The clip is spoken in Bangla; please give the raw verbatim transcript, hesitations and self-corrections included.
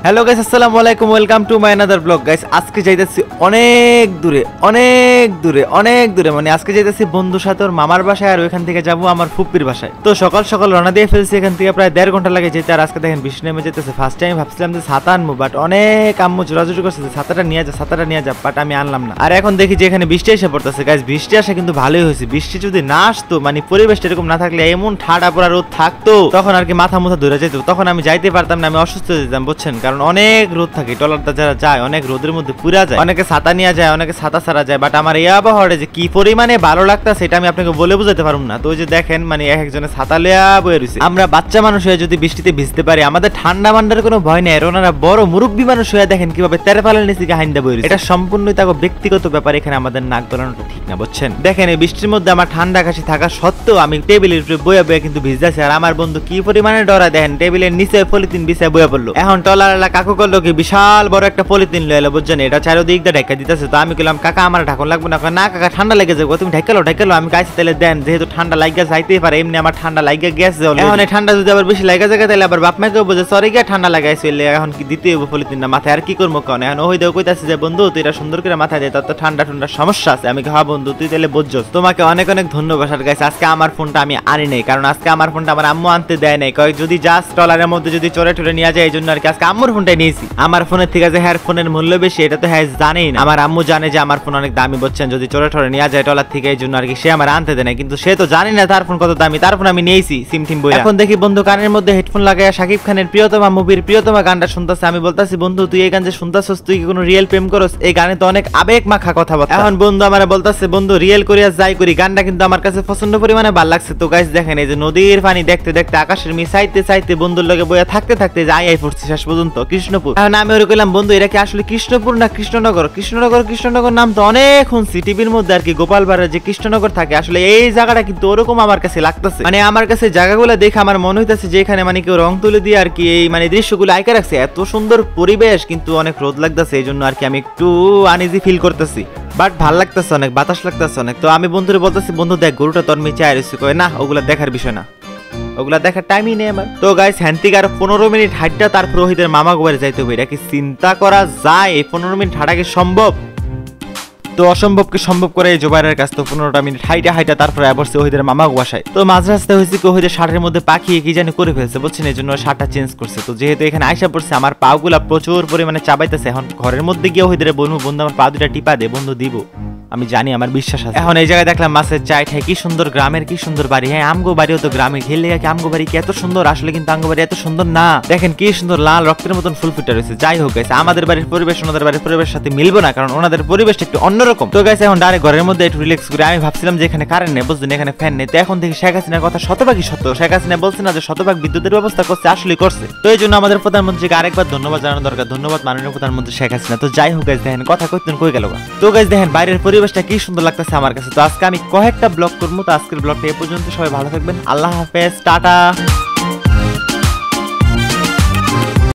হ্যালো গাইস, আসসালামু আলাইকুম, welcome to my another blog. Guys আজকে যাইতেছি অনেক দূরে অনেক দূরে অনেক দূরে মানে আজকে যাইতেছি বন্ধুর সাথে ওর মামার বাসায়, আর ওইখান থেকে যাবো আমার ফুপ্পির বাসায়। তো সকাল সকাল রওনা দিয়ে ফেলছি, এখান থেকে প্রায় দেড় ঘন্টা লাগে যেতে। আর আজকে দেখেন বৃষ্টি নেমে যেতেছে। ফার্স্ট টাইম ভাবছিলাম যে ছাতা আনবো, বাট অনেক আম্মু জোরাজুরি করছে যে ছাতাটা নিয়ে যা ছাতাটা নিয়ে যা, বাট আমি আনলাম না। আর এখন দেখি যে এখানে বৃষ্টি এসে পড়তেছে। গাইস বৃষ্টি আসা কিন্তু ভালোই হয়েছে। বৃষ্টি যদি না আসতো, মানে পরিবেশটা এরকম না থাকলে, এমন ঠাডা পড়া রোদ থাকতো, তখন আর কি মাথা মুথা ধরে যেত, তখন আমি যাইতে পারতাম না, আমি অসুস্থ হয়ে যেতাম বুঝছেন। কারণ অনেক রোদ থাকে, টলারটা যারা যায় অনেক রোদের মধ্যে পুরা যায়, অনেকে ছাতা নিয়ে যায়, অনেকে ছাতা ছাড়া যায়। বাট আমার এই আবহাওয়াটা যে কি পরিমাণে ভালো লাগতা সেটা আমি আপনাকে বলে বুঝাতে পারবো না। তো ওই যে দেখেন মানে এক একজনের ছাতা লিয়া বয়ে রয়েছে। আমরা বাচ্চা মানুষ হয়ে যদি বৃষ্টিতে ভিজতে পারি, আমাদের ঠান্ডা মান্ডার কোনো ভয় নেই। আর ওনারা বড় মুরব্বী মানুষ হয়ে দেখেন কিভাবে তেরপালের নিচে হাইন্দা বয়ে রয়েছে। এটা সম্পূর্ণই তাকে ব্যক্তিগত ব্যাপার, এখানে আমাদের নাক গলানোটা ঠিক না বুঝছেন। দেখেন এই বৃষ্টির মধ্যে আমার ঠান্ডা কাশি থাকা সত্ত্বেও আমি টেবিলের উপরে বয়ে বয়ে কিন্তু ভিজতেছি। আর আমার বন্ধু কি পরিমাণে ডরা, দেখেন টেবিলের নিচে পলিথিন বিছায় বয়ে পড়লো। এখন টলারলা কাকু করলো কি, বিশাল বড় একটা পলিথিন লয়ে এলো বুঝছেন। এটা চারোদিক দিয়ে ঢাকা দিতেছে। তো আমি বললাম কাকা আমার ঢাকন লাগবে না। না কাকা ঠান্ডা লেগে যাবে, তুমি ঢাকালো ঢাকালো। আমি কাছে তাহলে দেন, যেহেতু ঠান্ডা লাগিয়ে যাইতেই পারে, এমনি আমার ঠান্ডা লাগিয়ে গেছে। এখন এই ঠান্ডা যদি আবার বেশি লাগে যায় তাহলে আবার বাপ মাকে বোঝে সরি গিয়ে ঠান্ডা লাগাইছে, এখন কি দিতে হইব পলিথিনটা মাথায়, আর কি করবো কারণ এখন ওই দেও কইতাছে যে বন্ধু তুই এটা সুন্দর করে মাথায় দে, তার তো ঠান্ডা ঠান্ডা সমস্যা আছে। আমি হ্যাঁ বন্ধু তুই তাহলে বুঝছস। তোমাকে অনেক অনেক ধন্যবাদ। আর গাইস আজকে আমার ফোনটা আমি আনি নাই, কারণ আজকে আমার ফোনটা আমার আম্মু আনতে দেয় নাই, কয়েক যদি জাস্ট টলারের মধ্যে যদি চড়ে টরে নিয়ে যায়, এই জন্য আর কি আজকে আম্মুর ফোনটাই নিয়েছি। আমার ফোনের থেকে যে হ্যাঁ ফোনের মূল্য বেশি এটা তো হ্যাঁ জানেই না। আমার আম্মু জানে যে আমার ফোন অনেক দামি বুঝছেন, যদি চড়ে টরে নিয়ে যায় টলার থেকে, এই জন্য আর কি সে আমার আনতে দেয় না। কিন্তু সে তো জানি না তার ফোন কত দামি, তার ফোন আমি নিয়েছি সিম টিম বই। এখন দেখি বন্ধু কানের মধ্যে হেডফোন লাগায় শাকিব খানের প্রিয়তমা মুভির প্রিয়তমা গানটা শুনতেছে। আমি বলতাছি বন্ধু তুই এই গান যে শুনতাছস, তুই কি কোনো রিয়েল প্রেম করস? এই গানে তো অনেক আবেগ মাখা কথা বলতে। এখন বন্ধু আমার বলতাছে বন্ধু রিয়েল করিয়া যাই করি, গানটা কিন্তু আমার কাছে প্রচন্ড পরিমাণে ভালো লাগছে। তো গাইস দেখেন এই যে নদীর পানি দেখতে দেখতে আকাশের মি চাইতে চাইতে বন্ধুর লগে বইয়া থাকতে থাকতে যাই আই পড়ছি শেষ পর্যন্ত কৃষ্ণপুর। এখন আমি ওরে কইলাম বন্ধু এটা কি আসলে কৃষ্ণপুর না কৃষ্ণনগর? কৃষ্ণনগর কৃষ্ণনগর নাম তো অনেক শুনছি টিভির মধ্যে আর কি, গোপালবাড়ির যে কৃষ্ণনগর থাকে, আসলে এই জায়গাটা কিন্তু ওরকম আমার কাছে লাগতেছে। মানে আমার কাছে জায়গাগুলো দেখে আমার মনে হইতেছে যে এখানে মানে কেউ রং তুলে দিয়ে আর কি এই মানে দৃশ্যগুলো আইকা রাখছে। এত সুন্দর পরিবেশ কিন্তু অনেক রোদ লাগতেছে, এই জন্য আর কি আমি একটু আনইজি ফিল করতেছি, বাট ভাল লাগতেছে অনেক, বাতাস লাগতেছে অনেক। তো আমি বন্ধুরে বলতেছি বন্ধু দেখ গরুটা তোর মেয়ে চায় রয়েছে, কয় না ওগুলা দেখার বিষয় না, ওগুলা দেখার টাইমই নেই আমার। তো গাইস হ্যান্তিক আর পনেরো মিনিট হাঁটটা তার পুরোহিতের মামা গোবারে যাইতে হবে, এটা কি চিন্তা করা যায়? এই পনেরো মিনিট হাঁটা কি সম্ভব? তো অসম্ভবকে সম্ভব করে এই জোবাইরের কাছ তো পনেরোটা মিনিট হাইটা হাইটা তারপরে বসছে ওহিদের মামা বাসায়। তো মাঝ রাস্তায় হয়েছে কি ওহিদের শার্টের মধ্যে পাখি কি জানি করে ফেলছে বুঝছেন, এই জন্য শার্টটা চেঞ্জ করছে। তো যেহেতু এখানে আইসা পড়ছে, আমার পাগুলা প্রচুর পরিমাণে চাবাইতেছে। এখন ঘরের মধ্যে গিয়ে ওহিদের বন্ধু বন্ধু আমার পা দুটা টিপা দে, বন্ধু দিব আমি জানি, আমার বিশ্বাস আছে। এখন এই জায়গায় দেখলাম মাছের চাই ঠাই, কি সুন্দর গ্রামের কি সুন্দর বাড়ি। হ্যাঁ আমগো বাড়িও তো গ্রামে, ঘেলে কি আমগো বাড়ি কি এত সুন্দর? আসলে কিন্তু আমগো বাড়ি এত সুন্দর না। দেখেন কি সুন্দর লাল রক্তের মতন ফুল ফুটে রয়েছে। যাই হোক গাইস আমাদের বাড়ির পরিবেশ ওনাদের বাড়ির পরিবেশের সাথে মিলবো না, কারণ ওনাদের পরিবেশটা একটু অন্যরকম। তো গাইস এখন ডাইরেক্ট ঘরের মধ্যে একটু রিল্যাক্স করে আমি ভাবছিলাম যে এখানে কারেন্ট নেই বুঝলেন, এখানে ফ্যান নেই। তো এখন দেখি শেখ হাসিনার কথা শতভাগই সত্য। শেখ হাসিনা বলছে না যে শতভাগ বিদ্যুতের ব্যবস্থা করছে, আসলেই করছে। তো এই জন্য আমাদের প্রধানমন্ত্রীকে আরেকবার ধন্যবাদ জানানো দরকার। ধন্যবাদ মাননীয় প্রধানমন্ত্রী শেখ হাসিনা। তো যাই হোক গাইস দেখেন কথা কইতেন কই গেল। তো গাইস দেখেন বাইরের পরিবেশটা কি সুন্দর লাগতেছে আমার কাছে। তো আজকে আমি কয়েকটা ব্লগ করবো। তো আজকের ব্লগটা এ পর্যন্ত, সবাই ভালো থাকবেন, আল্লাহ হাফেজ, টাটা।